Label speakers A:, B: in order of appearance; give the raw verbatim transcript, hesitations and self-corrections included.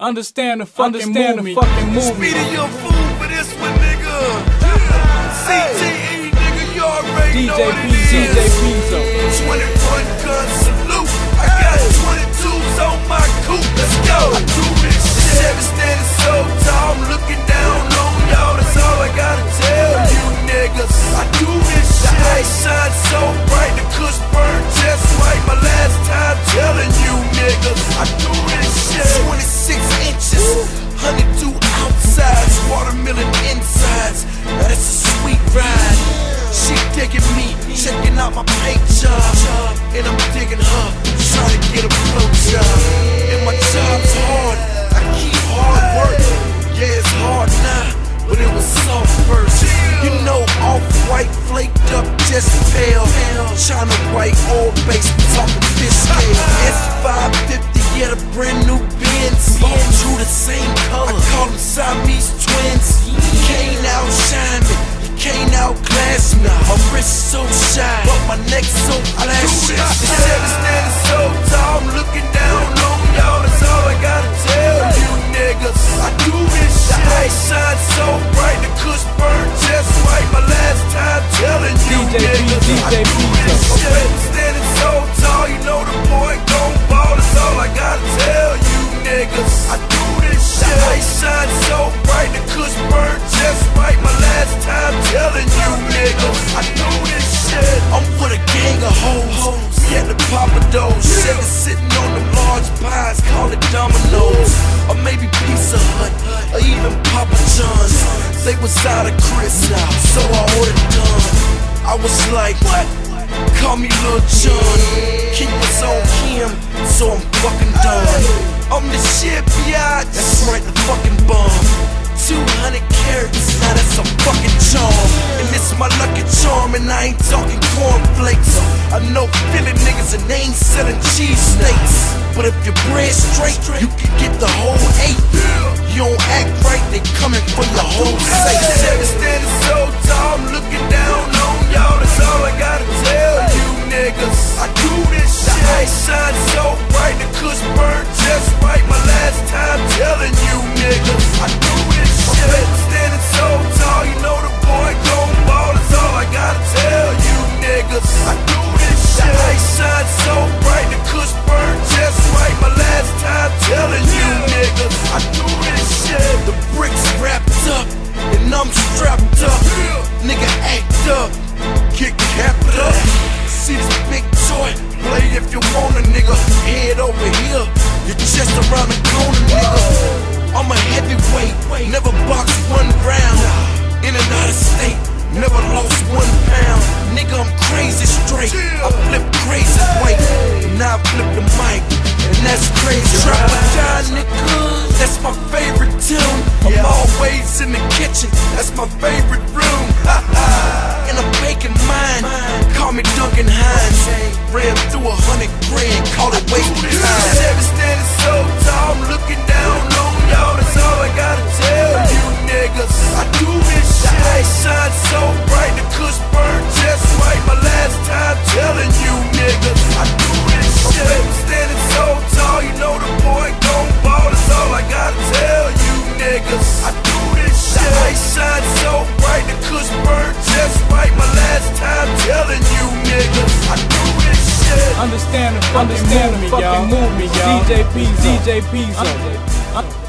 A: Understand the fucking Understand movie. The fucking movie.
B: Speedy, you're a fool for this one, nigga. C T E, nigga, you already know what it is.
A: D J Pizzo.
B: twenty-one gun salute. I got twenty-twos on my coupe. Let's go. I do this shit. Chevy standing so tall, I'm looking down on y'all. That's all I gotta tell you, niggas. I do this shit. The ice shine so bright, the kush burn just like my last time telling you, niggas. I do this shit. twenty-six inches, one hundred two outsides, watermelon insides. Now that's a sweet ride. She digging me, checking out my paint job, and I'm digging her, trying to get a blow job. And my job's hard, I keep hard working. Yeah, it's hard now, but it was soft first. You know, off-white, flaked up, just pale. China white, all base, talking fish scale. S five fifty, yeah, the brand new Benz. All true, the same color. I call them Siamese twins. You can't outshine me, you can't outclass me. My wrist so shine, but my neck so flashy. The Chevy standing so tall, I'm looking down on y'all. That's all I gotta tell you, niggas. I do this shit. The ice shine so bright, the kush burn just like my last time telling you, niggas. I do this shit. Standing so tall, you know the boy gon' ball. That's all I gotta tell you, niggas. I do this shit. The ice shine so bright, the kush burn just like my last time telling you, niggas. I do this shit. I'm with a gang of hoes. We at the Papa Do's. Chevy sitting on them large pies, call it Domino's, or maybe Pizza Hut, or even Papa John's. They was out of Chris, so I ordered done. I was like, what? Call me Lil John. Keep us on Kim, so I'm fucking done. I'm the shit, biatch. That's right, the fucking bomb. two hundred carats, now that's a fucking charm. And this my lucky charm, and I ain't talking cornflakes. I know Philly niggas and they ain't selling cheesesteaks. But if your bread's straight, you can get the whole eight. You don't act right, they coming for your whole safe. Chevy standing so tall, I'm looking down on y'all. That's all I gotta tell you, niggas. I do this shit. The ice shine so bright, the kush burn just like my last time telling you, niggas. I do this shit. I'm standing so tall, you know the boy gon' ball. That's all I gotta tell you, niggas. I do this shit. The ice shine so bright, the kush burn just like my last time telling you, niggas. I do this shit. The bricks wrapped up, and I'm strapped up. Nigga act up, get capped up. See this big toy, play if you want a nigga. Head over here, you're just around the corner, nigga. I'm a heavyweight, never boxed one round. In and out of state, never lost one pound. Nigga, I'm crazy straight, I flip crazy weight. Now I flip the mic, and that's crazy. Drop or die, nigga, that's my favorite tune. I'm always in the kitchen, that's my favorite room. And I'm baking mine, call me Duncan Hines. Ran through a hundred grand, call it wasted time. Chevy standing so tall, I'm looking down on y'all. That's all I gotta tell you, niggas. I do this shit. The ice shine so bright, the kush burn just like my last time telling you, niggas. I do this shit. I'm standing so tall, you know the boy gon' ball. That's all I gotta tell you, niggas. I do this shit. The ice shine so bright, the kush burn just like my last time telling you, niggas. I do this shit.
A: Understand the fucking movie, y'all. D J Pizzo. D J Pizzo.